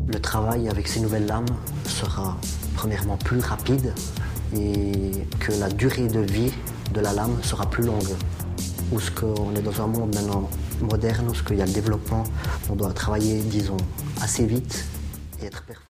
Le travail avec ces nouvelles lames sera premièrement plus rapide et que la durée de vie de la lame sera plus longue. Où ce qu'on est dans un monde maintenant moderne, où ce qu'il y a le développement, on doit travailler, disons, assez vite et être performant.